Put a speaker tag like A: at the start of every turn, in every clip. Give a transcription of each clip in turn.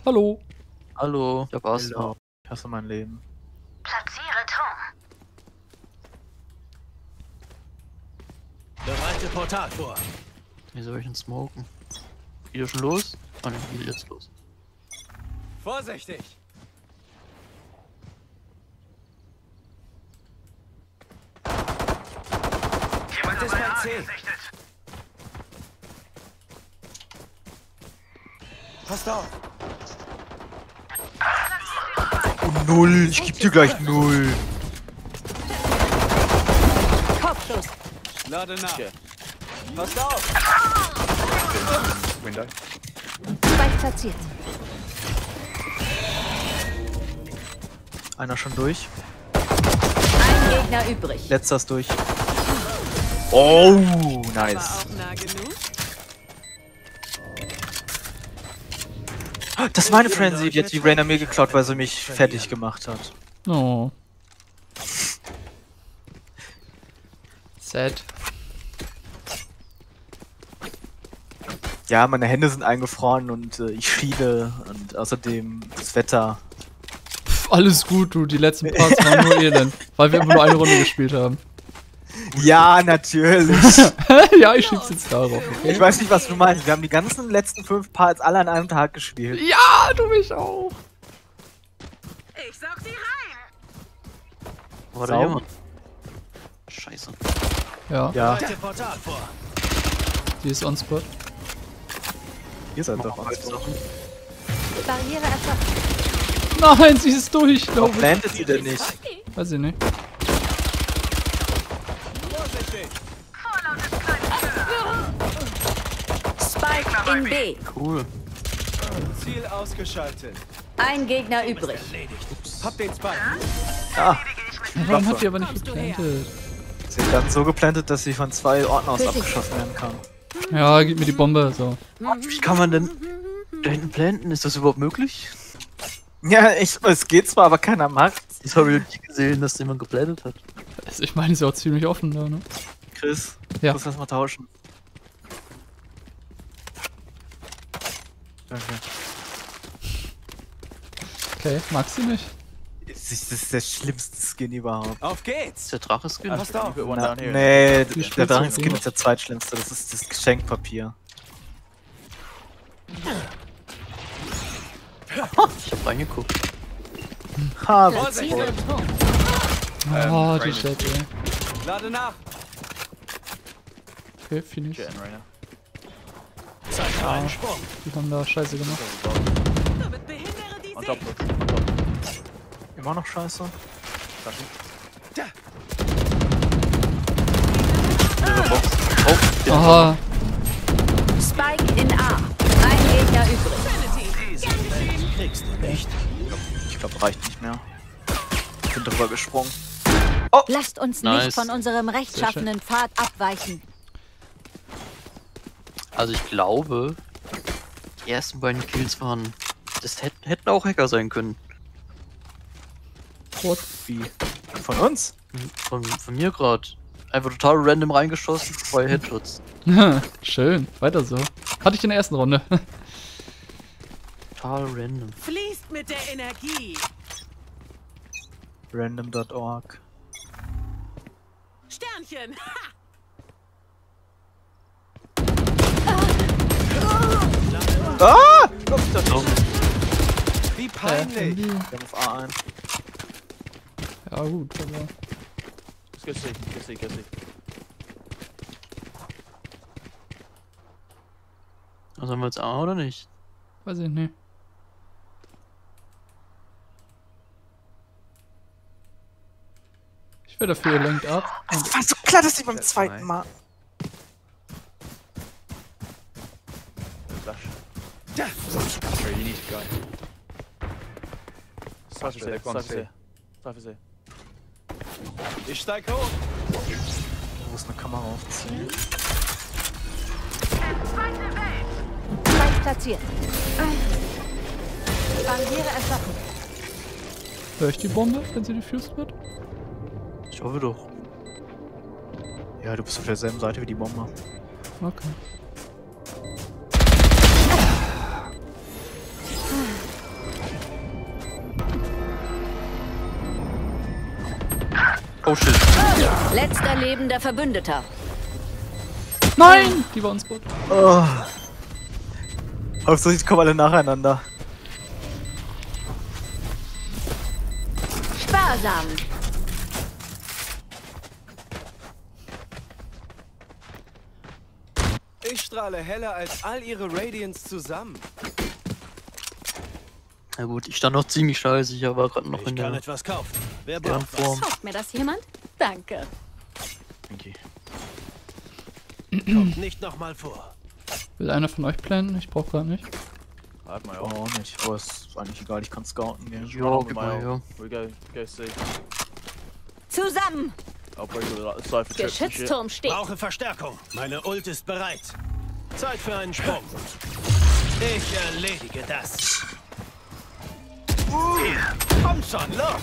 A: Hallo.
B: Hallo, der war's
C: Hello.
B: noch.
C: Ich hasse mein Leben.
D: Platziere Turm.
E: Bereite Portal vor.
B: Wie soll ich denn smoken? Wieder schon los? Oh ne, wieder jetzt los.
E: Vorsichtig! Jemand ist mein C. Passt auf!
C: Oh, 0. Ich geb dir gleich 0.
D: Kopfschuss.
E: Lade nach. Passt auf!
C: Window.
D: Spike platziert.
C: Einer schon durch.
D: Ein Gegner übrig.
C: Letzter ist durch. Oh, nice. Das ist meine Frenzy, die hat die Rainer mir geklaut, weil sie mich fertig gemacht hat.
A: Oh. Sad.
C: Ja, meine Hände sind eingefroren und ich schiele und außerdem das Wetter.
A: Pff, alles gut, du. Die letzten Parts waren nur elend. Weil wir immer nur eine Runde gespielt haben.
C: Ja, natürlich.
A: Ja, ich schieb's jetzt darauf. Okay?
C: Ich weiß nicht, was du meinst. Wir haben die ganzen letzten 5 Parts alle an einem Tag gespielt.
A: Ja, du mich auch.
D: Ich saug sie rein.
B: War da
C: Sauber.
B: jemand? Scheiße.
A: Ja,
C: Ja,
E: Bereite Portal vor.
A: die ist on spot.
C: ihr seid doch was.
D: Barriere erschaffen.
A: Nein, sie ist durch, glaube
C: Warum
A: ich.
C: plantet sie denn nicht?
A: Weiß ich nicht.
E: Vorsichtig!
D: Spike in B.
B: Cool.
E: Ziel ausgeschaltet.
D: Ein Gegner übrig.
E: Erledigt. Hab den Spike.
C: Ah,
A: Warum hat die aber nicht geplantet?
C: sie hat dann so geplantet, dass sie von 2 Orten aus abgeschossen werden kann.
A: Ja, gib mir die Bombe, so.
B: Wie kann man denn da hinten planten? Ist das überhaupt möglich?
C: Ja, es geht zwar, aber keiner macht.
B: Ich habe nicht gesehen, dass jemand geplantet hat.
A: Also ich meine, ist ja auch ziemlich offen da, ne?
C: Chris,
A: Ja.
C: muss das mal tauschen. Danke.
A: Okay, mag sie nicht.
C: Das ist der schlimmste Skin überhaupt.
E: Auf geht's!
B: Ist der Drache-Skin?
E: Passt auf!
C: Na, nee,
A: Die
C: der
A: Spitze
C: Drachenskin
A: so.
C: ist der zweitschlimmste. Das ist das Geschenkpapier.
B: Ich hab reingeguckt.
C: Ha,
E: Vorsichtig!
C: witzig.
A: Oh, die Shit, ey.
E: Lade nach!
A: Okay, finish.
E: Zeig einen Sprung!
A: Die haben da Scheiße gemacht.
C: Immer noch scheiße.
A: Aha.
D: Spike in A. Ein Gegner übrig.
E: Kriegst du nicht.
C: Ich glaube, reicht nicht mehr. Ich bin drüber gesprungen.
D: Lasst uns
B: Nice.
D: nicht von unserem rechtschaffenen Pfad abweichen.
B: Also ich glaube, die ersten beiden Kills waren... Das hätten auch Hacker sein können.
A: What?
C: Wie? Von uns?
B: Von mir gerade. Einfach total random reingeschossen, 2 Headshots.
A: Schön, weiter so. Hatte ich in der ersten Runde.
B: Total random.
F: Fließt mit der Energie.
C: Random.org.
F: Sternchen.
C: Ah!
E: Wie peinlich!
C: Wir haben auf A ein.
A: Ja gut, aber...
B: Also haben wir jetzt A oder nicht?
A: Weiß ich nicht. Ich werde dafür lenkt ab. Und
C: Es war so klar, dass sie beim zweiten Mal.
E: Ich steig hoch!
C: Ich muss eine Kamera aufziehen.
D: Spike platziert. Barriere erschaffen.
A: höre ich die Bombe, wenn sie diffused wird?
B: Ich hoffe doch.
C: Ja, du bist auf derselben Seite wie die Bombe.
A: Okay.
B: Oh shit.
D: Letzter lebender Verbündeter.
A: Nein! Die war uns Bot.
C: Oh. Hauptsache, die kommen alle nacheinander.
D: Sparsam.
E: Ich strahle heller als all ihre Radiants zusammen.
B: Na gut, ich stand noch ziemlich scheiße, ich war gerade noch
E: Ich
B: in
E: kann
B: der
E: etwas kaufen. Wer
B: deren
E: braucht was?
B: Form.
D: Kauft mir das jemand? Danke.
C: Okay.
E: Kommt nicht nochmal vor.
A: Will einer von euch planen? Ich brauch gar nicht.
G: Hat my
C: Oh,
G: ult.
C: auch nicht. Aber ist eigentlich egal, ich kann scouten gehen.
G: Just
B: Ja,
G: run on
B: gib
G: with
B: mal,
G: my
B: ja.
G: ult. We go C.
D: Zusammen.
G: I'll break all the like, cypher trips and shit.
D: Geschützturm steht.
E: Brauche Verstärkung. Meine Ult ist bereit. Zeit für einen Sprung. Ich erledige das. Komm schon, los!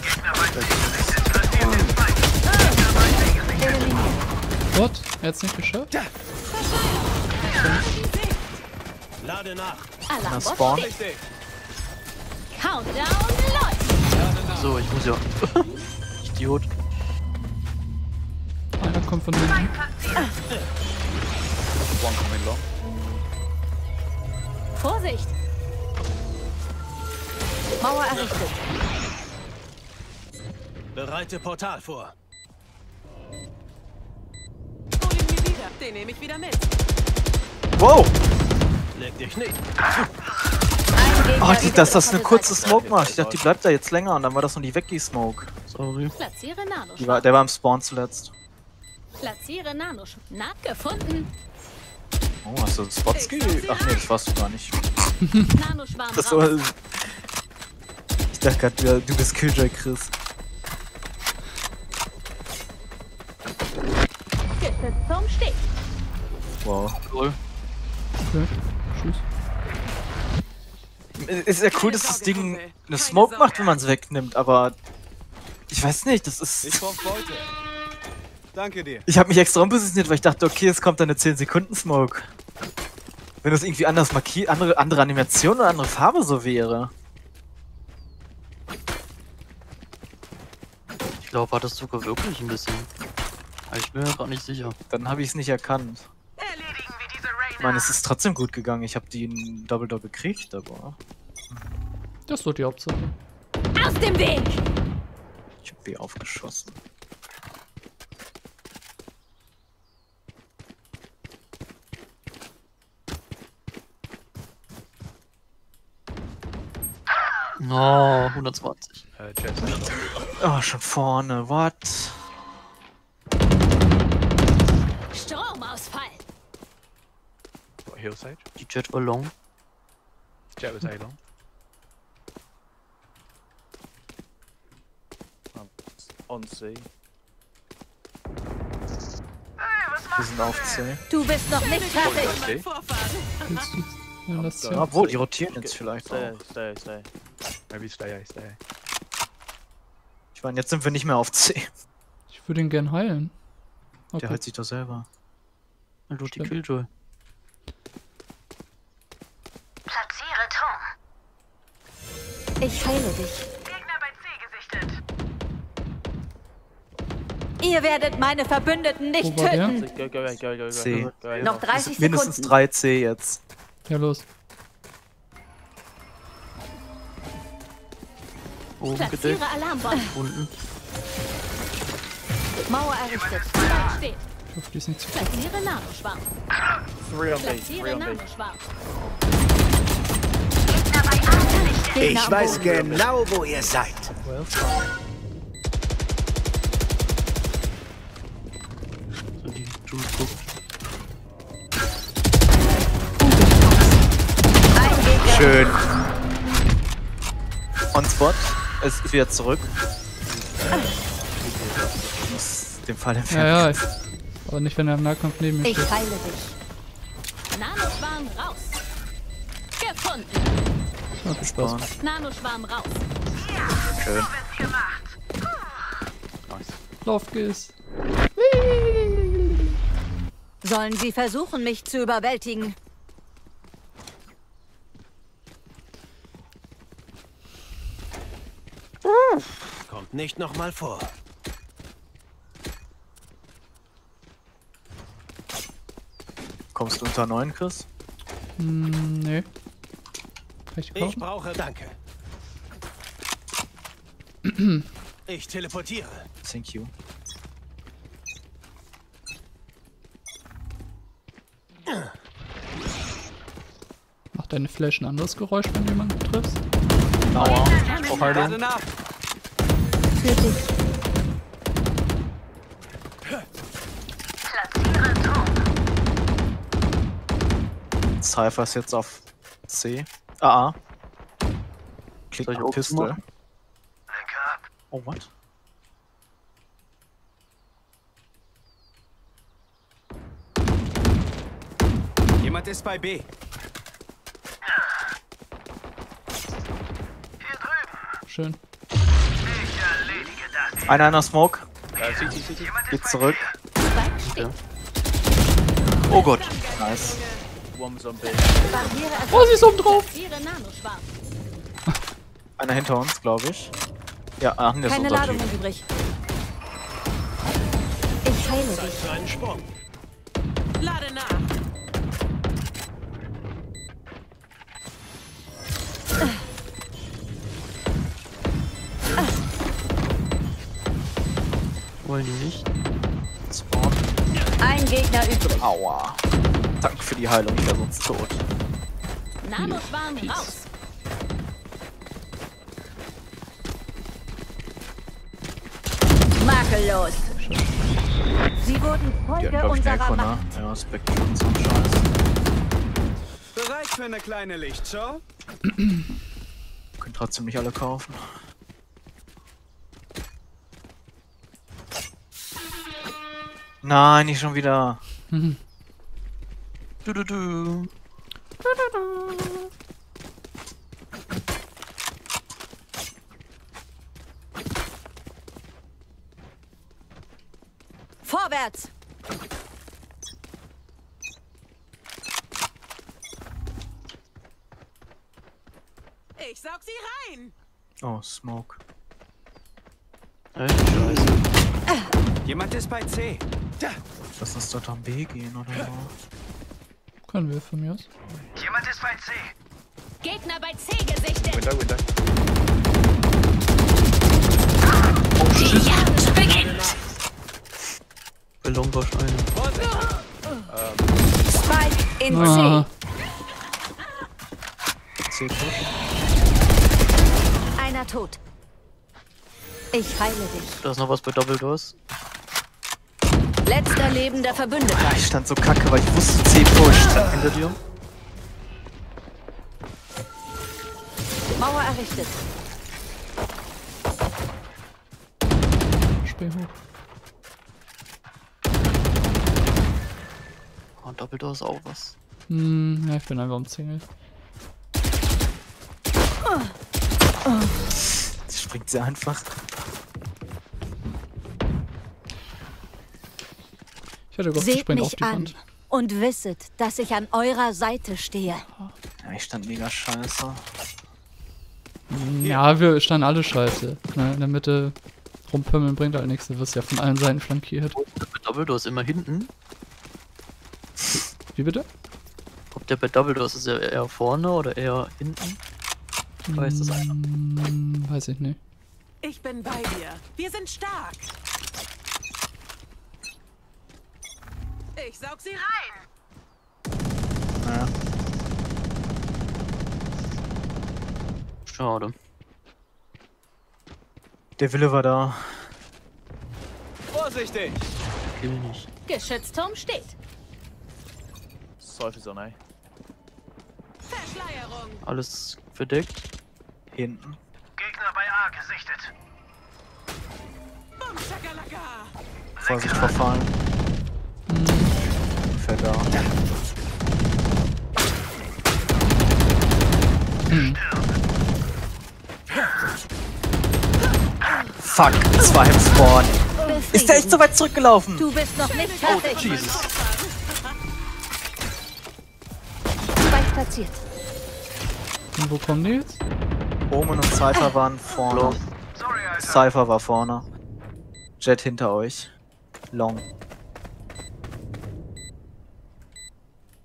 A: What? Er hat's nicht geschafft?
E: Lade nach.
C: Na,
D: Alarmbot
C: Spawn.
D: steht. Countdown läuft.
B: So, ich muss ja. Idiot.
A: Einer kommt von hinten.
G: One coming long.
D: Vorsicht. Mauer errichtet.
E: Bereite Portal vor.
F: Hol ihn mir wieder. Den nehme ich wieder mit.
C: Wow!
E: Leg dich nicht.
D: Ein Gegner
C: Oh,
D: wieder
C: dass das eine
D: auf
C: kurze
D: der
C: Smoke macht. Ich dachte, die bleibt da jetzt länger und dann war das nur die Weggie-Smoke.
B: Sorry.
D: Seite. Platziere Nanoschwert.
C: Der war im Spawn zuletzt.
D: Platziere Nanoschwert. Na, gefunden.
C: Oh, hast du Spots gekriegt? Ach nee, das warst du gar nicht.
D: Nanoschwarm
C: Das
D: raus.
C: war, ich dachte gerade, du bist Killjoy Chris.
D: Geschützturm steht.
C: Wow.
B: Cool.
A: Okay. Tschüss.
C: Ist ja cool, dass das Ding eine Smoke macht, wenn man es wegnimmt, aber ich weiß nicht, das
E: Ich
C: ist...
E: brauch Beute. Danke dir.
C: Ich habe mich extra umpositioniert, weil ich dachte, okay, es kommt dann eine 10 Sekunden Smoke. Wenn das irgendwie anders markiert, andere Animation oder andere Farbe so wäre.
B: Ich glaube, hat das sogar wirklich ein bisschen. Aber ich bin mir gerade nicht sicher.
C: Dann habe ich es nicht erkannt.
F: Erledigen wir diese
C: Ich meine, es ist trotzdem gut gegangen. Ich habe die in Double gekriegt, aber
A: Das ist doch die Hauptsache.
D: Aus dem Weg.
C: ich habe die aufgeschossen.
B: Oh, 120.
G: Chest.
C: Oh, schon vorne, what?
D: Stromausfall.
G: What, heal Sage?
B: Die Jet war long.
G: Jet was A long. On C.
C: Wir sind auf C.
D: Du bist noch nicht fertig.
G: Okay.
F: Vorfahren.
A: Willst du? Ja, lass ja.
C: Obwohl, die rotieren jetzt vielleicht
G: Stay,
C: auch.
G: stay. Maybe stay A, stay A.
C: Ich meine, jetzt sind wir nicht mehr auf C.
A: Ich würde ihn gern heilen. Okay.
C: Der heilt sich doch selber.
B: Durch die
A: Stimmt.
B: Killjoy.
D: Platziere Turm. Ich heile dich.
F: Gegner bei C gesichtet.
D: Ihr werdet meine Verbündeten nicht
A: Wo war der?
D: töten.
G: Go.
C: C.
G: Go A.
D: Noch 30
C: Mindestens
D: Sekunden.
C: 3 C jetzt.
A: Ja, los.
B: Oben gedeckt.
D: Platziere Alarmbot.
B: Unten.
D: Mauer errichtet. Zeit steht.
A: Ich hoffe, die ist nicht zu
D: Platziere Nanoschwarm.
G: 3 on B, 3
D: Platziere
G: on B.
D: Nanoschwarm.
E: Ich weiß genau, wo ihr seid.
B: So die Juice guckt.
D: Ein Gegner.
C: Schön. On Spot. Es ist wieder zurück. Ich muss den Fall entfernen.
A: Ja, ja. Aber nicht, wenn er im Nahkampf neben mir
D: Ich
A: steht.
D: heile dich. Nanoschwarm raus. Gefunden.
A: Ja, viel Spaß.
D: Nanoschwarm raus.
C: Schön.
A: Lauf geht's.
D: Sollen sie versuchen, mich zu überwältigen?
E: Kommt nicht nochmal vor.
C: Kommst du unter 9, Chris?
A: Nee. Kann ich die
E: Ich
A: kaufen?
E: brauche Danke. Ich teleportiere.
C: Thank you.
A: Macht deine Flash ein anderes Geräusch, wenn du jemanden triffst?
C: Aua. Auch Heilung.
D: Für dich.
C: Cypher ist jetzt auf C. A. Klickt
B: Soll ich
C: auf
B: auch
C: Pistol.
B: machen?
C: Oh, what?
E: Jemand ist bei B.
A: Schön.
C: Einer in der Smoke.
G: CT.
C: Geht zurück.
B: Oh Gott.
C: Nice.
G: One's on B.
D: Barriere
A: Oh, sie ist oben drauf!
D: Ihre Nanoschwarm.
C: Einer hinter uns, glaube ich. Ja, ach, der ist
D: Keine
C: unser Typ.
D: Ladungen übrig. Ich heile
E: Zeit
D: dich.
E: für einen Sprung.
F: Lade nach.
B: Wollen die nicht?
C: Spawn.
D: Ein Gegner übrig.
C: Aua. Danke für die Heilung, ich wäre sonst tot.
D: Nanoschwarm raus. Makellos. Sie wurden
C: Die hatten,
D: Folge
C: glaube ich,
D: unserer
C: Merkur, ne?
D: Macht.
C: Ja, Spectre und so ein Scheiß.
E: Bereit für eine kleine Lichtshow?
C: Können trotzdem nicht alle kaufen. Nein, nicht schon wieder.
B: Du, du, du.
D: Vorwärts.
F: Ich saug sie rein.
C: Oh, Smoke.
B: Echt scheiße.
E: Jemand ist bei C. Da.
C: Lass uns dort am B gehen oder so.
A: Können wir von mir aus.
E: Jemand ist bei C.
D: Gegner bei C gesichtet.
G: Window.
B: Ballon wahrscheinlich.
D: Spike in
A: Ah,
D: C.
C: C tot.
D: Einer tot. Ich heile dich.
B: Da ist noch was bei Doppeldoors.
D: Letzter lebender Verbündeter.
C: Ja, ich stand so kacke, weil ich wusste, C pusht.
B: Hinter dir.
D: Mauer errichtet.
A: Spiel hoch.
B: Oh, Doppeldoor ist auch was.
A: Ja, ich bin einfach umzingelt.
C: Jetzt springt sie einfach.
A: Ich hätte gehofft, sie
D: Seht
A: springt auf
D: mich
A: die
D: an
A: Wand.
D: und wisset, dass ich an eurer Seite stehe.
C: Ja, ich stand mega scheiße.
A: Ja, wir standen alle scheiße. Ne, in der Mitte rumpümmeln bringt halt nichts. Du wirst ja von allen Seiten flankiert.
B: Bei Doppeldoor ist immer hinten.
A: Wie bitte?
B: Ob der bei Doppeldoors ist er eher vorne oder eher hinten? Ich weiß das einer.
A: Weiß ich nicht.
F: Ich bin bei dir. Wir sind stark. Ich saug sie rein.
C: Naja.
B: Schade.
C: Der Wille war da.
E: Vorsichtig.
B: Kill nicht.
D: Geschützturm steht.
G: Cypher's on A.
F: Verschleierung.
B: Alles verdeckt.
C: Hinten.
E: Gegner bei A gesichtet.
F: Bum, Schakalaka.
C: Vorsicht verfallen. Ungefähr da. Fuck, es war im Spawn. Ist der echt so weit zurückgelaufen?
D: Du bist noch nicht fertig.
B: Jesus.
D: Spike platziert.
A: Und wo kommen die jetzt?
C: Omen und Cypher waren vorne.
B: Long.
C: Cypher war vorne. Jet hinter euch. Long.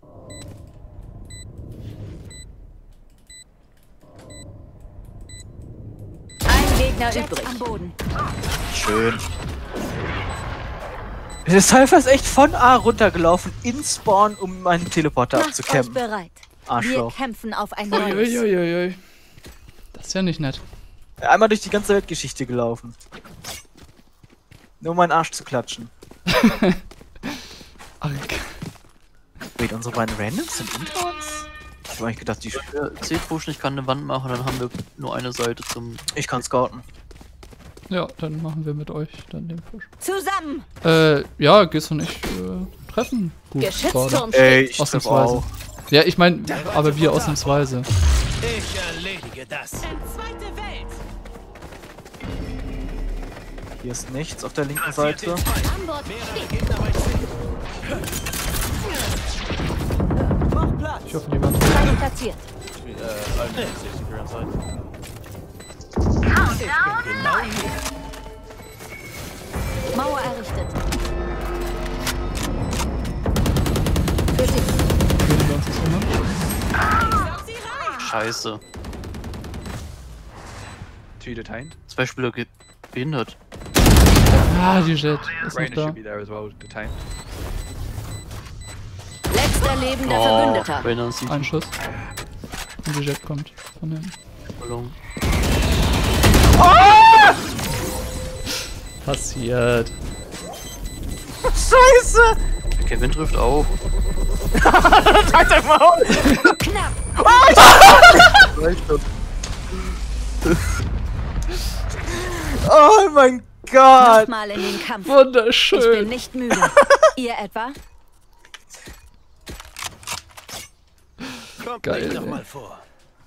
D: Gegner
F: Jet
D: übrig.
F: am Boden.
C: Schön. Der Cypher ist echt von A runtergelaufen, in Spawn, um meinen Teleporter
D: Macht euch
C: abzukämpfen.
D: bereit. Wir
C: Arschloch.
D: kämpfen auf ein neues.
A: Uiuiuiui. Das ist ja nicht nett.
C: Einmal durch die ganze Weltgeschichte gelaufen. Nur um meinen Arsch zu klatschen.
A: Ach,
C: Wait, unsere beiden Randoms sind unter uns? Ich hab eigentlich gedacht, die...
B: C-Push, ich kann eine Wand machen, dann haben wir nur eine Seite zum...
C: Ich kann scouten.
A: ja, dann machen wir mit euch dann den Push.
D: Zusammen.
A: Ja, Giz und ich treffen gut gerade.
D: Geschützturm
C: Ey,
D: steht.
C: ich
A: Ausnahmsweise.
C: auch.
A: Ja, ich meine, aber wir ausnahmsweise.
E: Ich erledige das.
F: Entzweite Welt.
C: Hier ist nichts auf der linken Seite.
D: An Bord steht.
E: Gegner bei C.
A: Ich hoffe, die waren
D: Spike platziert.
G: Only 60 around side.
E: Genau hier.
D: Mauer errichtet. Für dich.
A: gegen uns ist immer.
F: Saug sie rein.
B: Scheiße.
G: 2 detained.
B: 2 Spieler behindert.
A: Ah, die Jet ist noch
G: Rainer
A: da.
G: should be there as well, detained.
D: Letzter lebender
B: Oh,
D: Verbündeter.
B: Rainer sieht
A: Ein Schuss. Und die Jet kommt von hinten.
B: Ballon.
A: Passiert.
C: Scheiße!
B: Kevin trifft auch.
C: Halt dein Maul!
D: Knapp.
C: Oh mein Gott!
D: Nochmal in den Kampf. Ich bin
A: Wunderschön.
D: nicht müde. Ihr etwa?
E: Kommt
A: Geil,
E: nicht
A: ey.
E: nochmal vor.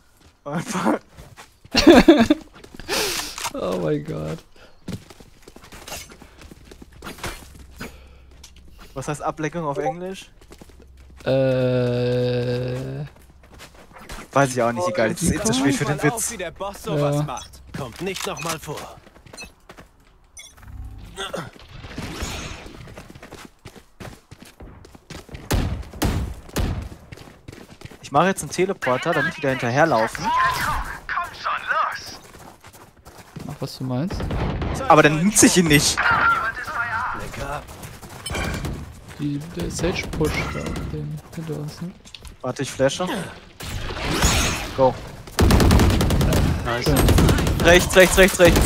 A: Oh mein Gott.
C: Was heißt Ablenkung auf Englisch? Weiß ich auch nicht, egal. Jetzt ist zu spät für den Witz.
E: Wie der Boss sowas
A: Ja.
E: macht. Kommt nicht nochmal vor.
C: Ich mache jetzt einen Teleporter, damit die da hinterherlaufen.
A: Mach, was du meinst.
C: Aber dann nutze ich ihn nicht.
E: Lecker.
A: Der Sage Push da, den hinter uns, ne?
C: Warte, ich flashe. Go.
B: Nice.
C: Rechts, rechts, rechts, rechts.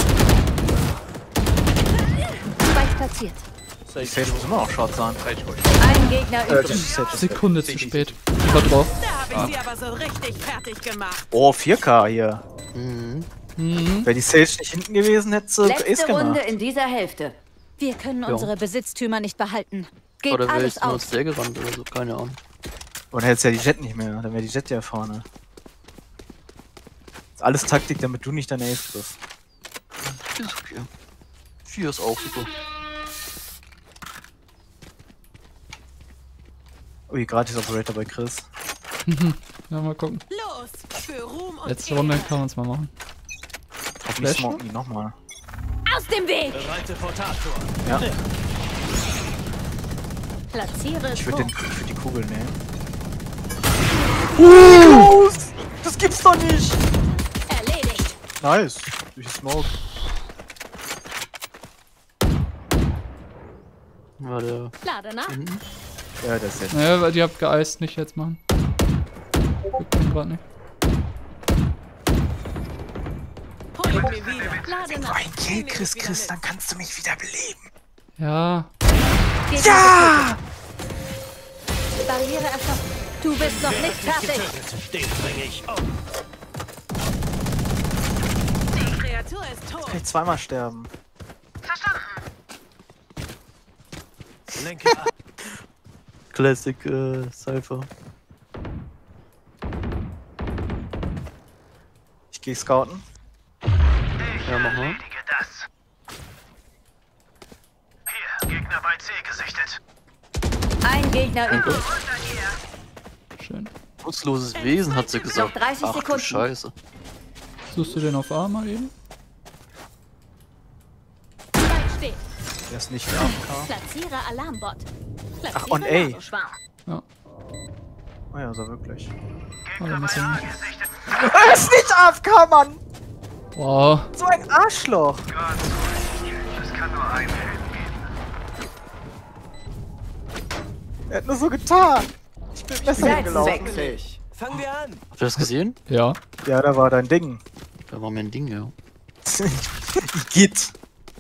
D: Spike platziert.
C: Die Sage muss immer noch Short sein.
D: Ein Gegner
C: Die
D: übrig.
C: Sage ist weg.
A: Sekunde zu spät. Ich war drauf.
F: Da habe ich sie aber so richtig fertig gemacht.
C: Oh, 4K hier.
B: Mhm.
A: Mhm.
C: Wäre die Sage nicht hinten gewesen, hätte sie Ace
D: Letzte Runde
C: gemacht.
D: in dieser Hälfte. Wir können unsere Besitztümer nicht behalten. Geht
B: Oder wäre
D: alles
B: ich nur
D: auf.
B: als der gerannt oder so, keine Ahnung.
C: Und hättest ja die Jet nicht mehr. Dann wäre die Jet ja vorne. Ist alles Taktik, damit du nicht deine Ace triffst.
B: Ist okay. 4 ist auch super.
C: Ui, gratis Operator bei Chris.
A: Ja, mal gucken.
F: Los, für Ruhm und
A: Letzte Runde
F: Ehre.
A: kann man es mal machen.
C: Hoffentlich
A: Flash?
C: smoken die nochmal.
D: Aus dem Weg!
E: Bereite Portator.
C: Ja.
D: Platziere
C: Ich würde
D: Smoke.
C: die Kugel nehmen. Groß! Das gibt's doch nicht!
D: Erledigt.
C: Nice. Durch die Smoke.
B: War der
D: Lade nach.
B: hinten?
C: Ja, das ist jetzt.
A: Naja, weil die habt geeist, nicht jetzt machen. Wir können grad nicht.
F: Hol ihn mir wieder.
D: Lade nach.
C: Ein Kill, Chris, Chris, dann kannst du mich wieder beleben.
A: Ja.
D: Gegner
C: Ja!
D: getötet. Barriere erschaffen. Du bist noch nicht fertig.
E: Getötet. Den bringe ich um.
F: Die Kreatur ist tot.
C: Kann ich zweimal sterben.
E: Lenke ab.
B: Classic Cypher.
C: Ich gehe scouten.
B: Ja, mach mal.
E: Gegner bei C gesichtet.
D: Ein Gegner übrig.
A: Schön.
B: Nutzloses Wesen, hat sie gesagt.
D: 30
B: Ach du
D: Sekunden.
B: Scheiße.
A: Suchst du den auf A mal eben?
D: Spike steht.
C: Der ist nicht AFK.
D: Platziere Alarmbot. Platziere
C: Ach, und ey.
D: Nasenschwarm.
A: Ja.
C: Oh ja, so wirklich.
A: Oh, dann ist er nicht.
C: Er ist nicht AFK, Mann!
A: Wow.
C: So ein Arschloch. Er hat nur so getan. Ich bin besser hingelaufen.
E: Fangen wir an.
B: Habt ihr das gesehen?
A: Ja.
C: Ja, da war dein Ding.
B: Da war mein Ding, ja.
C: Geht.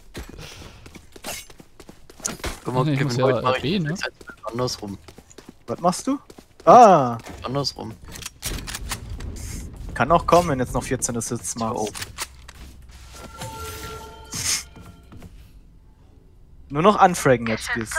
B: Guck mal,
A: Nee, ich
B: Kevin,
A: muss ja
B: heute mach ich
A: B, ne?
B: das jetzt andersrum.
C: Was machst du? Ah,
B: Andersrum.
C: kann auch kommen, wenn jetzt noch 14 Assists
B: Oh.
C: machst. Nur noch anfraggen jetzt, Giz.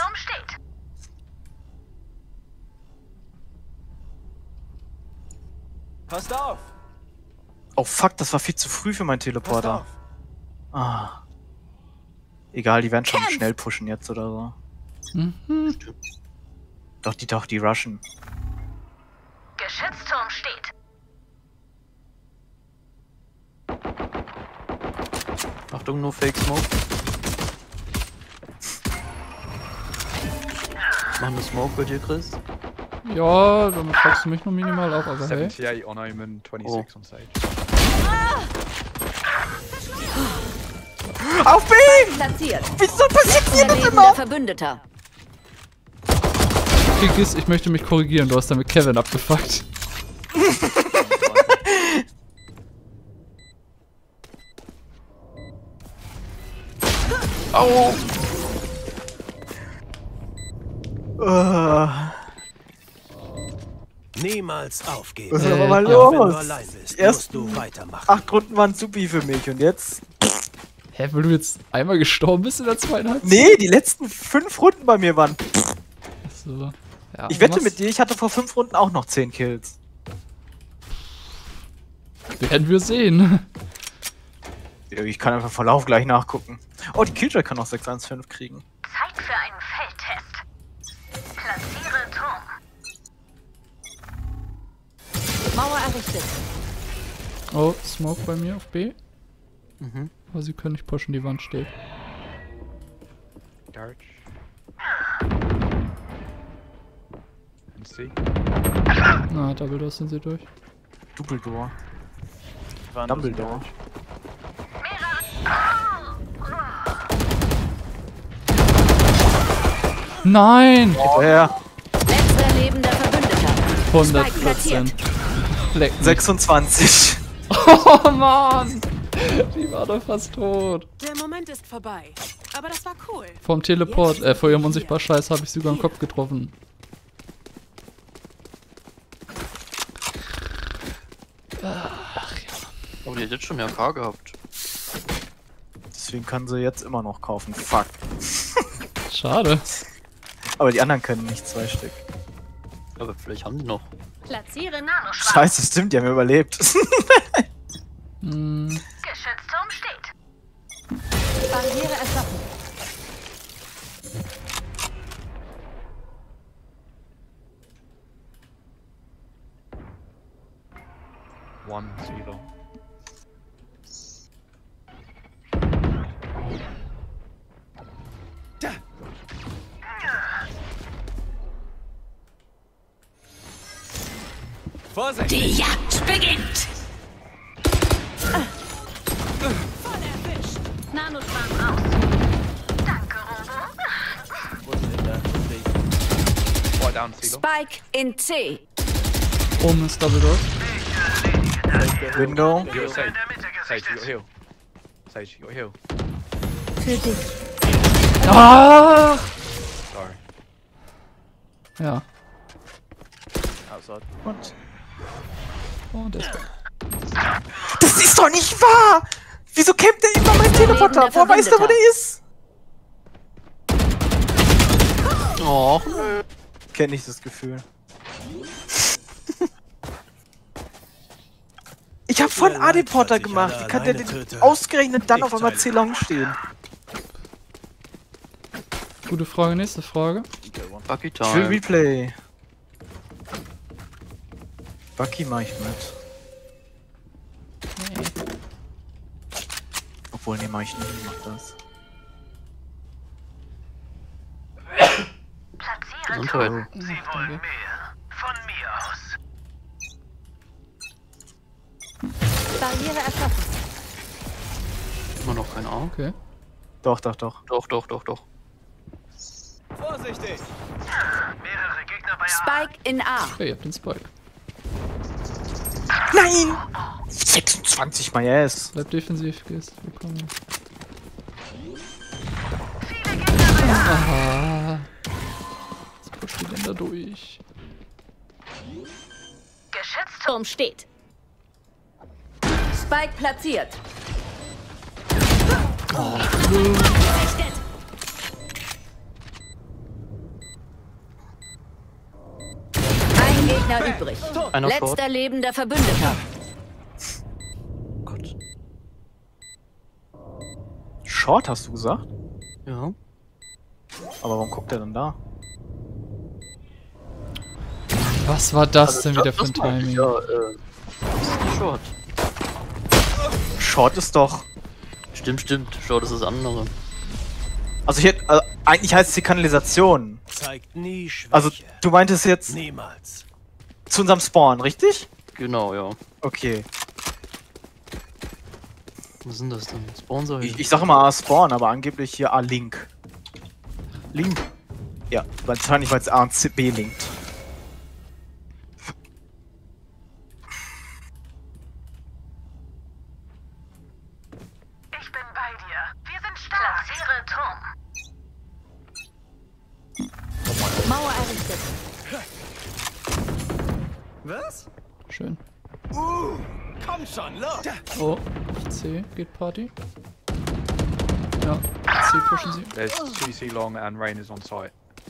E: Passt auf.
C: Oh fuck, das war viel zu früh für meinen
E: Passt
C: Teleporter.
E: auf.
C: Ah. Egal, die werden schon schnell pushen jetzt oder so.
A: Mhm.
C: Doch, die rushen.
H: Geschützturm steht.
B: Achtung, nur Fake Smoke. Machen wir Smoke bei dir, Chris?
A: Ja, damit fragst du mich nur minimal auf, aber hey.
G: 78 on Omen, 26 on Sage.
C: Auf B!
D: Platziert.
C: Wieso passiert mir das
D: Überlebender
C: immer?
D: Verbündeter.
A: Okay, Giz, ich möchte mich korrigieren, du hast damit Kevin abgefuckt.
B: Au!
E: Niemals aufgeben.
C: Was ist aber mal
A: ja.
E: Auch wenn du
C: los?
E: allein bist,
C: Erst
E: musst du weitermachen.
C: 8 Runden waren supi für mich und jetzt?
A: Hä, weil du jetzt einmal gestorben bist in der zweiten Halbzeit?
C: Nee, die letzten 5 Runden bei mir waren.
A: So. Ja,
C: Ich wette
A: was?
C: mit dir, ich hatte vor 5 Runden auch noch 10 Kills.
A: Werden wir sehen.
C: Ich kann einfach Verlauf gleich nachgucken. Oh, die Killjoy kann noch 615 kriegen.
H: Zeit für einen Feldtest. Platziere Turm.
D: Mauer errichtet.
A: Oh, Smoke bei mir auf B.
B: Mhm.
A: Aber sie können nicht pushen, die Wand steht.
G: Garage. And C.
A: Na, Double Doors sind sie durch.
C: Dumbledore.
G: Van
C: Dumbledore.
A: Nein!
C: Ja,
D: Letzter lebender Verbündeter.
A: 100%. Leck mich.
C: 26.
A: Oh Mann! Die war doch fast tot.
F: Der Moment ist vorbei. Aber das war cool.
A: Vom Teleport, vor ihrem unsichtbar Scheiß habe ich sie über den Kopf getroffen.
B: Aber die hat jetzt schon ja AK gehabt.
C: Deswegen kann sie jetzt immer noch kaufen. Fuck.
A: Schade.
C: Aber die anderen können nicht 2 Stück.
B: Aber vielleicht haben die noch.
H: Platziere Nanoschwarm.
C: Scheiße, stimmt, die haben überlebt.
A: Hm,
H: Geschützturm steht.
D: Barriere erschaffen.
G: One zero.
E: Vorsicht!
H: Die Jagd beginnt.
F: Voll erwischt.
H: Nanoschwarm aus. Danke, Robo.
G: One down Silo.
D: Spike in C.
A: oben ist Double Doors.
C: Window.
G: You got Sage. Sage, you got heal. Sage, you got heal.
D: Für dich.
A: Ah!
G: Sorry.
A: Ja.
G: Outside.
C: Und
A: Und ist
C: das ist doch nicht wahr! Wieso campt der immer mein Teleporter? Woher weiß der, wo der ist?
B: Oh.
C: Kenn ich das Gefühl. Ich hab voll AD-Porter gemacht. Wie kann der denn ausgerechnet dann auf einmal C-Long stehen?
A: gute Frage, nächste Frage.
B: Bucky
C: Ich will
B: Time.
C: Replay. Bucky mach ich mit. Obwohl, nee, mach ich nicht. Ich mach das.
H: Platziere
B: Gesundheit.
H: Turm.
A: Danke.
H: Von mir aus.
D: Barriere erschaffen.
B: Immer noch kein A.
A: Okay.
C: Doch.
B: Doch.
E: Vorsichtig!
H: Mehrere Gegner bei A.
D: Spike in A.
A: Okay, ihr habt den Spike.
C: Nein! 26 mal yes.
A: Bleib defensiv, gehst. Willkommen.
H: Viele Gegner bei A.
A: Aha. Was pusht die denn da durch?
H: Geschützturm
D: Steht. Spike platziert. Gerichtet. Ein Gegner übrig.
B: Einer
D: Letzter
B: Short.
D: lebender Verbündeter.
B: Gott.
C: Short hast du gesagt?
B: Ja.
C: Aber warum guckt er denn da?
A: Was war das denn wieder für ein
B: meinte ich,
A: Timing?
B: Ja, das ist ein Short.
C: Short ist doch.
B: Stimmt. Short ist das andere.
C: Also hier, eigentlich heißt es die Kanalisation.
E: Zeigt nie Schwäche.
C: Also du meintest jetzt
E: Niemals.
C: zu unserem Spawn, richtig?
B: Genau, ja.
C: Okay.
B: Was sind das denn? Sponsor?
C: Ich sag immer A Spawn, aber angeblich hier A Link. Link? Ja, wahrscheinlich weil es A und B linkt.
H: Ich bin bei dir. Wir sind stark. Platziere Turm.
D: Mauer errichtet.
E: Was?
A: Schön.
E: Komm schon, los!
A: Oh, auf C geht Party. Ja, C pushen sie.
G: There's CC long and Rain is on site.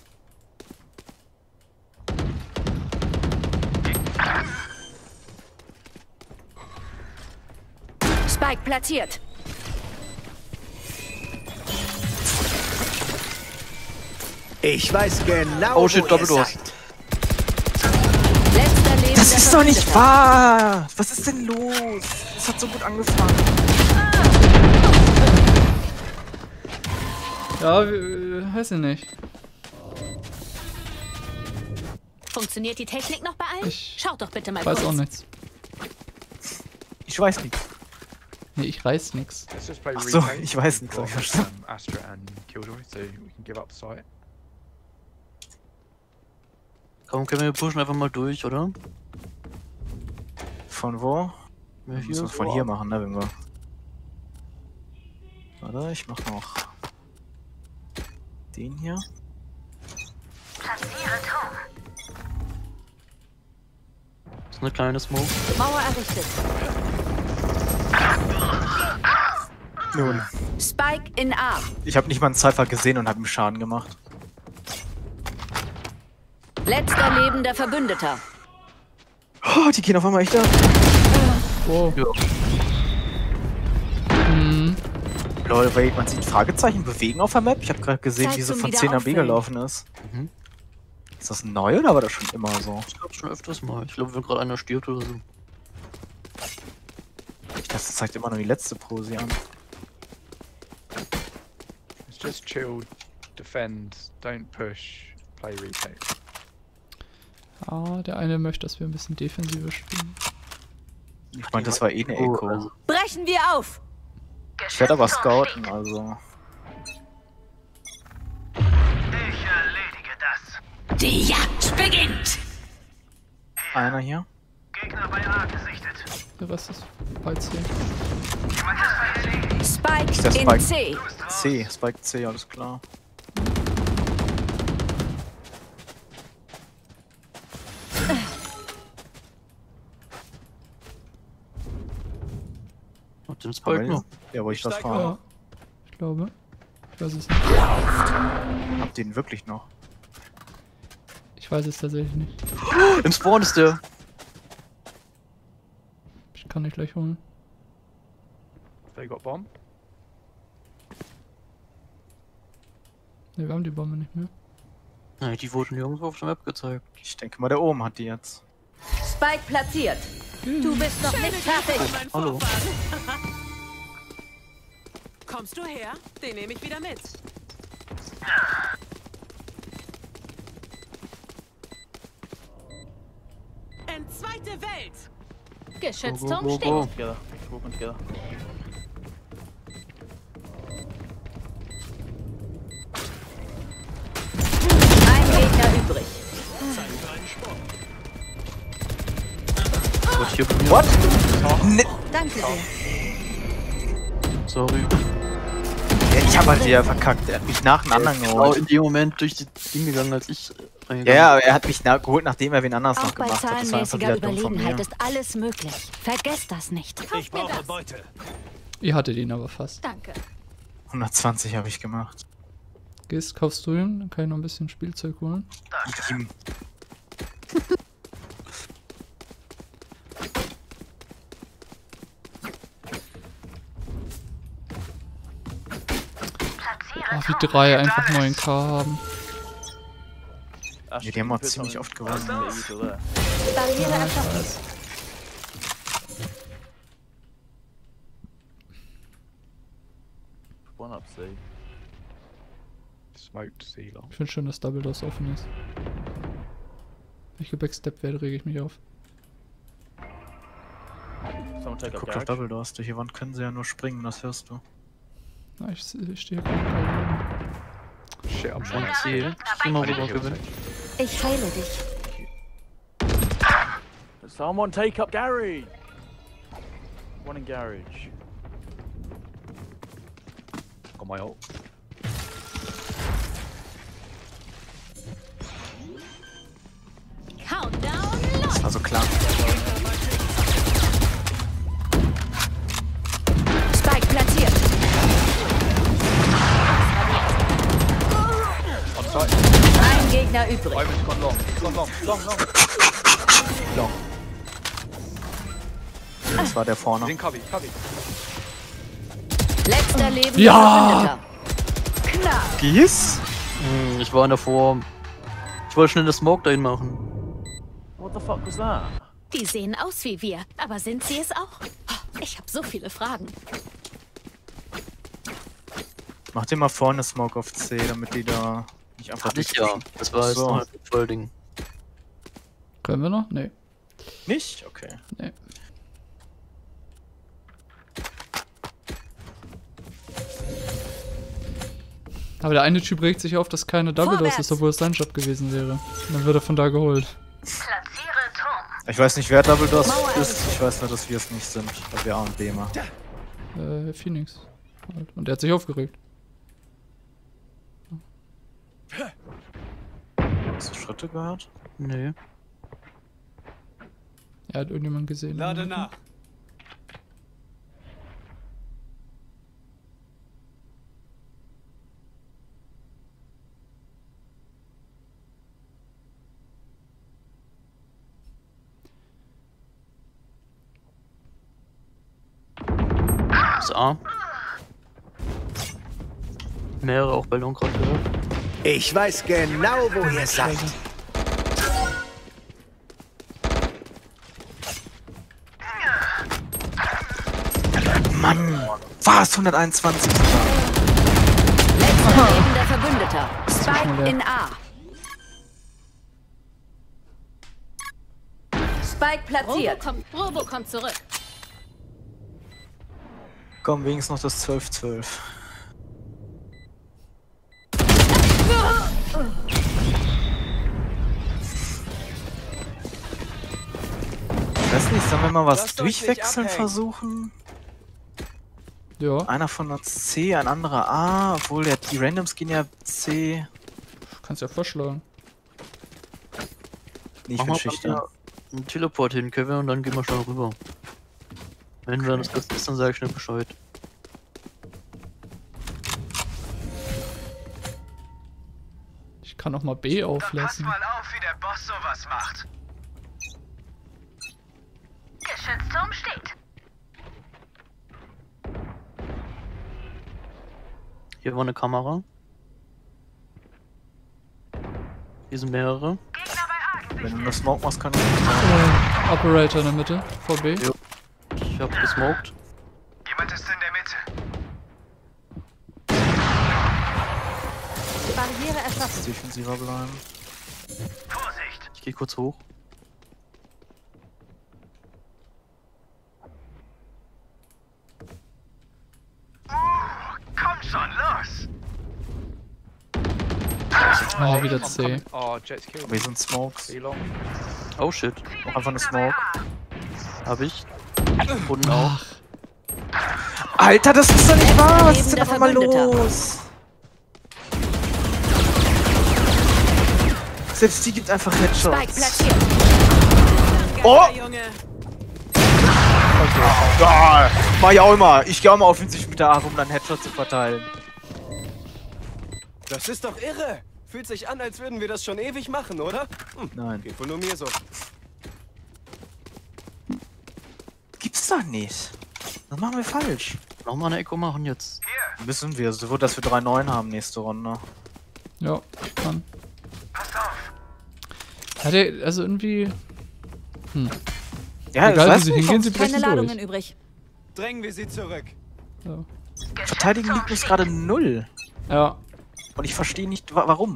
D: Spike platziert.
E: Ich weiß genau,
B: Oh shit,
E: wo ihr
B: Doppeltor.
E: seid.
D: Letzter lebender
C: Das ist doch nicht
D: Verbündeter.
C: wahr! Was ist denn los? Das hat so gut angefangen.
A: Ja, weiß ich nicht.
D: Funktioniert die Technik noch bei allen?
A: Ich
D: Schaut doch bitte mal
A: Weiß
D: kurz.
A: auch nichts.
C: Ich weiß nichts.
A: Nee, ich reiß nix.
G: Let's just play
C: Ach so,
G: retake.
C: ich weiß nichts, hab ich verstanden.
G: Astra and Killjoy, so we can give up the site.
B: Komm, können wir pushen einfach mal durch, oder?
C: Von wo?
B: Ja,
C: Wir müssen es von hier machen, ne, wenn wir... Warte, ich mach noch... den hier.
H: Platziere Turm.
B: Das ist eine kleine Smoke.
D: Mauer errichtet.
C: Nun,
D: Spike in A.
C: ich habe nicht mal einen Cypher gesehen und habe ihm Schaden gemacht.
D: Letzter lebender Verbündeter.
C: Oh, die gehen auf einmal echt ab.
A: Wow.
B: Ja.
A: Hm.
C: Lol, wait, man sieht Fragezeichen bewegen auf der Map. Ich habe gerade gesehen,
D: Zeit
C: wie sie
D: zum
C: von
D: wieder
C: 10 AB
D: auffüllen.
C: gelaufen ist.
B: Mhm.
C: Ist das neu oder war das schon immer so?
B: Ich glaube schon öfters mal. Ich glaube, wenn gerade einer stirbt oder so.
C: Ich dachte, das zeigt immer nur die letzte Pose an.
G: It's just chill, defend, don't push, play retake.
A: Ah, der eine möchte, dass wir ein bisschen defensiver spielen.
C: Ich meine, das war eh eine
B: Oh,
C: Echo.
B: also,
D: Brechen wir auf.
C: Ich werde aber
H: Geschützturm
C: scouten,
H: steht.
C: also.
H: Ich erledige das.
D: Die Jagd beginnt.
C: Einer hier.
H: Gegner bei A gesichtet.
A: Der Rest ist bei C.
D: Spike
C: Ist der
D: in
C: Spike?
D: C.
C: C, Spike C, alles klar.
B: auf dem Spike noch.
C: Ja, wo ich das
E: steig
C: fahre.
A: Ja, ich glaube. Ich weiß es nicht.
C: Habt ihr den wirklich noch?
A: Ich weiß es tatsächlich nicht.
B: Im Spawn ist der.
A: Ich kann nicht gleich holen.
G: They got bomb.
A: Ne, wir haben die Bombe nicht mehr.
B: Nein, die wurden irgendwo auf der Map gezeigt.
C: Ich denke mal, der oben hat die jetzt.
D: Spike platziert. Du bist noch nicht fertig.
F: Mein
B: Hallo.
F: Vorfahren. Kommst du her? Den nehme ich wieder mit. Entzweite Welt.
D: Geschützturm steht.
B: Go.
C: Together, together.
E: für einen Sprung.
B: Wird hier von mir.
C: What? Ne.
D: Danke sehr.
B: Sorry.
C: Ja, ich hab halt wieder verkackt. Er hat mich nach dem anderen
B: Genau
C: geholt.
B: in dem Moment durch die Ding gegangen, als ich reingegangen
C: Ja, aber er hat mich geholt, nachdem er wen anders
D: Auch
C: noch
D: bei
C: gemacht hat. Das war einfach
D: zahlenmäßiger
C: wieder dumm von
D: Überlegenheit
C: mir.
D: ist alles möglich. Vergesst das nicht.
E: Ich
D: Kauft mir
E: brauche
D: das.
E: Beute.
A: Ihr hattet ihn aber fast.
D: Danke.
C: 120 habe ich gemacht.
A: Gehst, kaufst du ihn, dann kann ich noch ein bisschen Spielzeug holen.
C: Ihm.
A: Ach, wie 3 einfach 9k haben.
C: Ja, die haben auch ziemlich oft gewonnen.
D: Barriere erschaffen.
G: Smoked Sealer.
A: Ich finde schön, dass Double Doors offen ist. Wenn ich gebacksteppt werde, rege ich mich auf.
C: Guck doch Double Doors. Durch die Wand können sie ja nur springen, das hörst du.
A: Na, ich stehe hier gerade.
G: Shit, I'm
B: Ein
G: trying
B: Ziel. Ich will mal rüber gewinnen.
D: Ich heile dich.
I: Someone take up Gary. One in garage.
G: Got my ult.
D: Countdown
C: Das war so klar.
D: Spike platziert.
G: On site.
D: Ein Gegner übrig.
G: Ivan's gone long. He's gone long. Long.
C: Das war der
G: He's
C: vorne.
G: in Cubby.
D: Letzter Leben.
A: Ja!
D: Knapp.
C: Gieß?
B: Ich war davor. Ich wollte schnell das Smoke dahin machen.
I: What the fuck was that?
D: Die sehen aus wie wir, aber sind sie es auch? Ich habe so viele Fragen.
C: Mach dir mal vorne Smoke auf C, damit die da nicht einfach
B: Hatte ich ja. Das war jetzt
C: So.
B: noch ein Vollding.
A: Können wir noch? Nee.
C: Nicht? Okay.
A: Nee. Aber der eine Typ regt sich auf, dass keine Double Doors ist, obwohl es sein Job gewesen wäre. Dann wird er von da geholt.
H: Platziere Turm.
C: Ich weiß nicht, wer Double Doors
D: Mauer
C: ist. Ich weiß nur, dass wir es nicht sind, weil wir A und B machen.
A: Phoenix. Und der hat sich aufgeregt.
C: Hast du Schritte gehört?
B: Nee.
A: Er hat irgendjemand gesehen.
E: Lade nach.
B: Das A. Mehrere auch Ballon gerade gehört.
E: Ich weiß genau, wo ihr seid.
C: Mann! Was? 121 sogar.
D: Letzter lebender Verbündeter. Spike in A. Spike platziert. Robo kommt zurück.
C: Komm, wenigstens noch das 12-12. Ich weiß nicht, sollen wir mal was
E: Lasst euch nicht
C: durchwechseln
E: abhängen.
C: versuchen?
A: Ja,
C: Einer von uns C, ein anderer A, obwohl die Randoms gehen ja C.
A: kannst ja vorschlagen.
C: Nee, ich
B: Mach
C: bin
B: mal
C: schüchtern.
B: einen Teleport hin, Kevin, und dann gehen wir schnell rüber. Wenn wir das ist, dann sage ich schnell Bescheid.
A: Ich kann auch mal B auflassen.
E: auf, wie der Boss sowas macht.
H: Geschützturm steht.
B: Hier war eine Kamera. Hier sind mehrere.
H: Gegner bei Argen.
C: Wenn du das Smoke machst, kann ich nicht machen.
A: Operator in der Mitte, VB.
B: Ja. Ich hab gesmoked.
E: Jemand ist in der Mitte.
D: Barriere erschaffen.
C: Defensiver bleiben.
E: Vorsicht.
B: Ich gehe kurz hoch.
E: Komm schon, los.
A: Ah, wieder C.
G: Oh, Jet's killed
C: Wir
G: me.
C: sind Smokes.
G: See long.
B: Oh shit.
C: Auch einfach eine Smoke.
B: Hab ich. Und auch.
C: Alter, das ist doch nicht wahr! Was ist denn
D: Lebender
C: auf einmal
D: Verbündeter.
C: los? Selbst die gibt einfach
D: Spike
C: Headshots.
D: platziert.
C: Oh!
F: Junge.
C: Ah, mach ich auch immer. Ich gehe auch mal offensiv mit der A, um dann Headshot zu verteilen.
E: Das ist doch irre. Fühlt sich an, als würden wir das schon ewig machen, oder?
C: Nein.
E: Geht wohl nur mir so.
C: Gibt's doch nicht. Das machen wir falsch.
B: Nochmal eine Echo machen jetzt.
C: Müssen wir, so dass wir 3-9 haben nächste Runde.
A: Ja, kann. Hat er, also irgendwie.
C: Ja,
A: Egal,
C: das
A: wie sie
C: weiß
A: hingehen, sie
C: ich.
D: Keine
A: brechen
D: Ladungen
A: durch.
D: übrig.
E: Drängen wir sie zurück.
A: Ja.
C: Verteidigen liegt uns gerade 0.
A: Ja.
C: Und ich verstehe nicht, warum.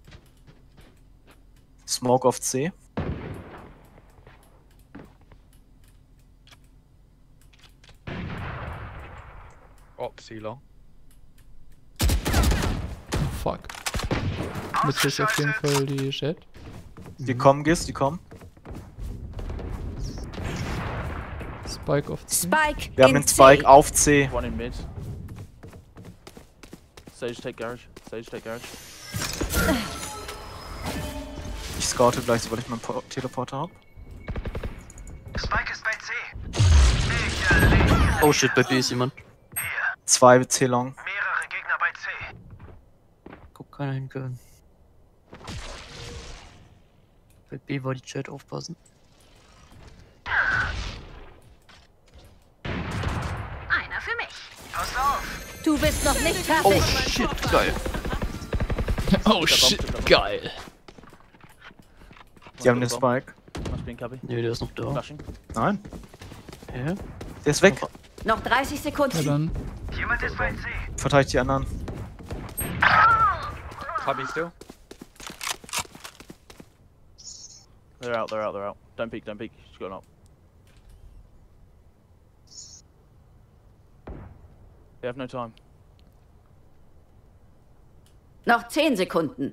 C: Smoke auf C.
G: Op, see long.
A: Oh, fuck. Mit ist auf jeden Fall die Jet.
C: Die kommen, Gis, die kommen.
A: Spike auf C.
D: Spike
C: Wir haben
D: in
C: den Spike
D: C.
C: auf C.
I: One in mid. Sage take garage. Sage take garage.
C: Ich scoute gleich, sobald ich meinen Teleporter hab.
H: Spike ist bei C. Ich erledige.
B: Oh shit, bei B ist jemand.
C: 2 C long.
H: Mehrere Gegner bei C.
B: Guck keiner hin können. Bei B war die Chat aufpassen.
H: Einer für mich. Pass auf.
D: Du bist noch nicht
B: Oh
D: fertig.
B: shit, geil.
A: Oh shit, geil.
C: Die haben den Spike.
I: Must be in cubby.
B: Ne, der ist noch da.
I: Flashing.
C: Nein,
B: Hä?
C: der ist weg.
D: Noch 30
A: Ja,
D: Sekunden.
A: dann.
H: Jemand ist bei C.
C: Verteidigt die anderen.
G: Cubby still.
I: They're out, they're out, they're out. Don't peek, don't peek. She's got up. We have no time.
D: Noch 10 Sekunden.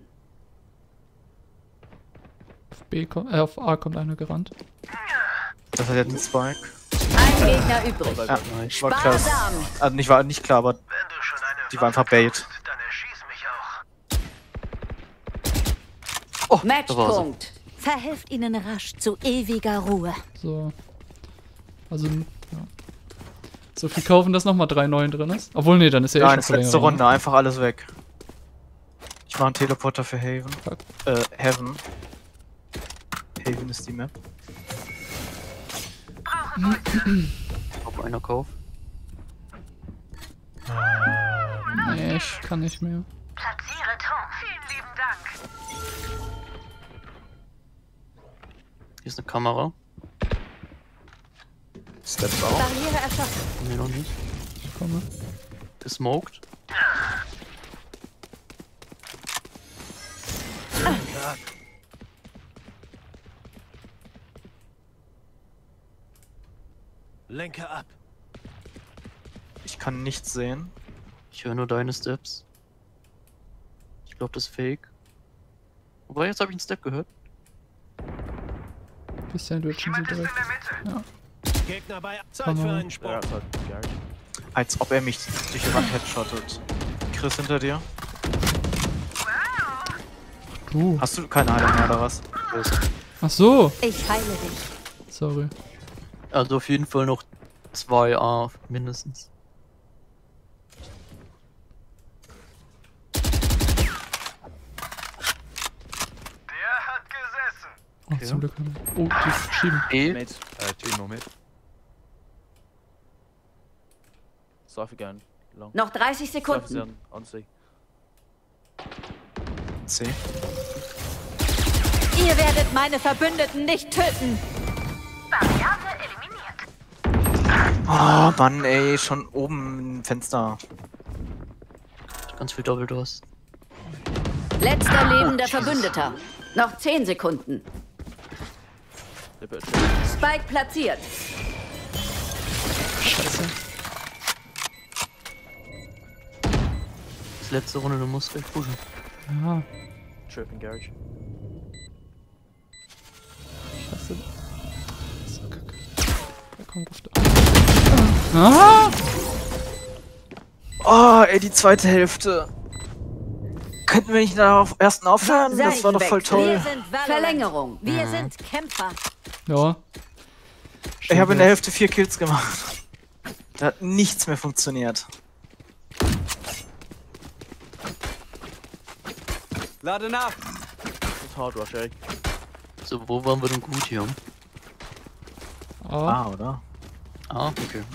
A: Auf A kommt einer gerannt.
C: Das hat jetzt einen Spike.
D: Ein Gegner übrig.
C: Ja, war klar.
D: Sparsam.
C: Also nicht, war nicht klar, aber
H: Wenn du schon eine
C: die war einfach Bait.
H: hast, dann erschieß mich auch.
B: Oh, da war sie.
D: Matchpunkt. Verhelft ihnen rasch zu ewiger Ruhe.
A: So. Also, ja. So viel kaufen, dass nochmal 3-9 drin ist. Obwohl, nee, dann ist ja eh
C: Nein,
A: schon
C: das ist letzte
A: Verlängerung,
C: Runde, einfach alles weg. Ich mache einen Teleporter für Haven.
A: Fuck.
C: Heaven. Haven ist die Map.
B: Ob einer kauft.
A: Nee, ich kann nicht mehr.
H: Platziere Ton. Vielen lieben Dank.
B: Hier ist eine Kamera.
C: Steps auf.
D: Barriere erschaffen.
B: Nee, noch nicht.
A: Ich komme.
B: Gesmoked.
E: Lenke ab.
C: Ich kann nichts sehen.
B: Ich höre nur deine Steps. Ich glaube, das ist fake. Wobei, jetzt habe ich einen Step gehört.
A: Die Sandwichen sind direkt. Ja.
E: Gegner bei Zeit
A: Komm
E: für
A: mal.
E: einen
I: They're
E: Sprung.
I: outside garage.
C: Als ob er mich durch die Wand headshottet. Chris hinter dir. Hast du keine Heilung mehr oder was?
A: Ach so.
D: Ich heile dich.
A: Sorry.
B: Also auf jeden Fall noch 2A mindestens.
H: Der hat gesessen.
A: Oh, zum Glück. Oh, die schieben.
B: B.
I: Mid.
G: Two more mid.
I: Cypher going long.
D: Noch 30
I: Cypher's
D: Sekunden.
I: on C.
C: C.
D: Ihr werdet meine Verbündeten nicht töten.
H: Variante eliminiert.
C: Oh Mann, ey, schon oben im Fenster.
B: Ganz viel Doppeldoors.
D: Letzter lebender Verbündeter. Noch 10 Sekunden.
I: They put a tree.
D: Spike platziert.
A: Scheiße.
B: Das letzte Runde, du musst gleich pushen.
A: Ja.
I: Trip in Garage.
A: Scheiße. So, kacke. Ja, komm, ruf da. Ah!
C: Oh, ey, die zweite Hälfte. Könnten wir nicht nach der ersten aufhören? Das war doch voll toll.
D: Verlängerung. Wir sind Kämpfer.
A: Ja.
C: Ich habe in der Hälfte 4 Kills gemacht. Da hat nichts mehr funktioniert.
E: Lade nach!
I: Das ist Hard Rush, ey.
B: So, wo waren wir denn gut hier?
A: Ah.
C: Oder?
B: Ah, okay.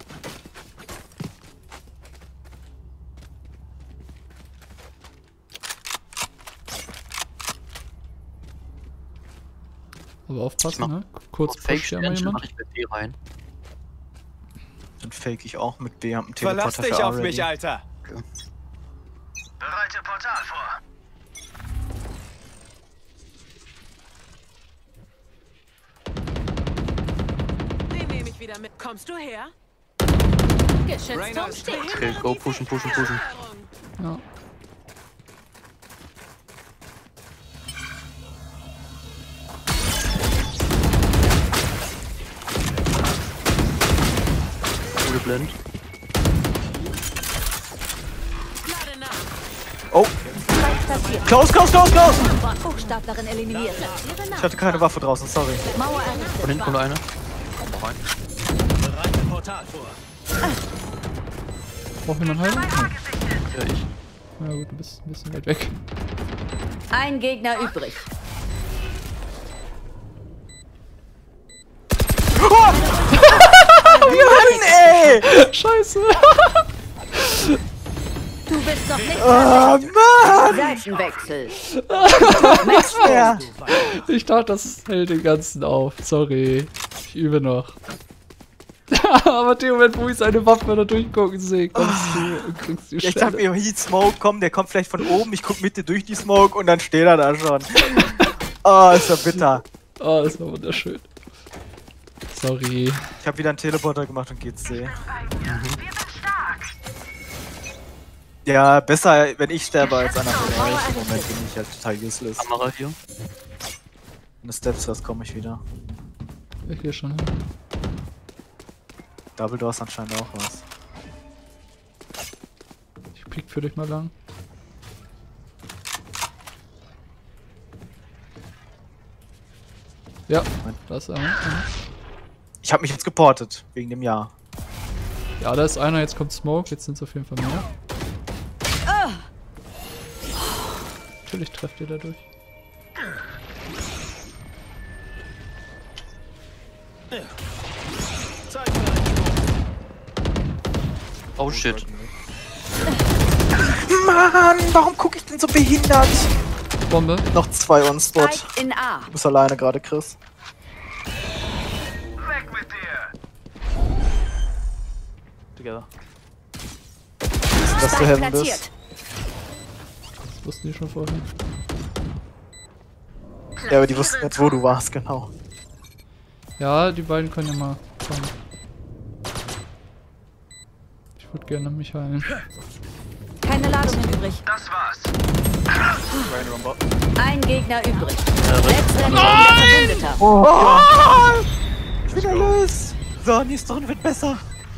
A: Aber aufpassen, ne? Kurz
B: Fake
A: pusht ja mal
B: Sternchen
A: jemand.
B: mache ich mit B rein.
C: Dann fake ich auch mit B, hab einen
E: Verlass
C: Teleporter
E: dich
C: für
E: auf
C: Already.
E: mich, Alter!
H: Bereite Portal vor.
F: Den nehme ich wieder mit. Kommst du her?
D: Geschützturm steht.
B: Okay, go, pushen.
A: Ja.
B: Gute Blend.
F: Lade nach.
C: Oh,
D: Platziert.
C: close!
D: Hochstaplerin eliminiert.
C: Ich hatte keine Waffe draußen, sorry.
D: Mauer
B: Von
D: errichtet.
B: hinten kommt einer. Komm mal rein.
E: Bereite Portal vor.
A: Braucht jemand Heilung? Nein.
B: Ja, ich.
A: Ja gut, du bist ein bisschen weit weg.
D: Ein Gegner übrig.
C: Ey!
A: Scheiße!
D: Du bist noch nicht
C: Oh Mann!
D: Seitenwechsel.
C: Ja.
A: Ich dachte, das hält den ganzen auf. Sorry. Ich übe noch. Aber in dem Moment, wo ich seine Waffe da durchgucken sehe, kommst du und kriegst die
C: Ich dachte
A: Stelle.
C: mir, Heat Smoke, komm, der kommt vielleicht von oben, ich guck Mitte durch die Smoke und dann steht er da schon. Oh, ist ja bitter.
A: Oh, das war wunderschön. Sorry.
C: Ich habe wieder einen Teleporter gemacht und GC.
H: Wir sind stark.
C: Ja, besser, wenn ich sterbe als einer von euch. Im Moment bin ich halt total useless.
B: Kamera hier.
C: Wenn du Steps hast, komme ich wieder.
A: Ja, hier schon.
C: Double Doors anscheinend auch was.
A: Ich piek für dich mal lang. Ja, da ist einer.
C: Ich habe mich jetzt geportet, wegen dem Jahr.
A: Ja, da ist einer, jetzt kommt Smoke, jetzt sind es auf jeden Fall mehr. Natürlich trefft ihr dadurch.
E: Zeit für einen Sprung.
B: Oh shit.
C: Mann, warum gucke ich denn so behindert?
A: Bombe.
C: Noch 2 on-spot.
D: Spike in A.
C: Du bist alleine gerade, Chris.
H: Weg mit dir.
I: Together.
C: Dass du
D: Spike
C: Heaven
D: platziert.
C: bist.
A: Das wussten die schon vorher.
C: Ja, aber die wussten jetzt, wo du warst, genau.
A: Ja, die beiden können ja mal kommen. Ich würde gerne mich heilen.
D: Keine Ladungen übrig.
H: Das war's.
I: Rainer on bot.
D: Ein Gegner übrig.
B: Ja,
D: Letzter Verwundeter.
C: Oh! Ich bin erlöst! So, nächste Runde wird besser.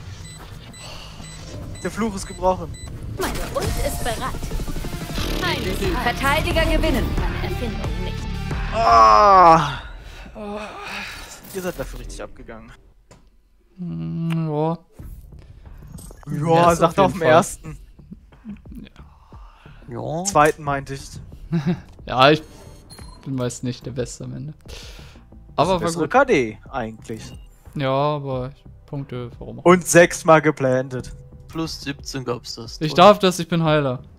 C: Der Fluch ist gebrochen.
D: Meine Ult ist bereit. Verteidiger gewinnen. Meine Erfindung nicht.
C: Ah! Ihr seid dafür richtig abgegangen.
A: Ja.
C: Ja,
A: ist
C: sagt
A: auf
C: auf dem
A: jeden Fall.
C: ersten.
B: Ja.
C: Zweiten meinte ich.
A: Ja, ich bin meist nicht der Beste am Ende. Aber war
C: Bessere
A: gut.
C: KD, eigentlich.
A: Ja, aber Punkte, warum auch.
C: Und 6-mal geplantet.
B: Plus 17 gab's das.
A: Ich
B: Toll.
A: darf das, ich bin Heiler.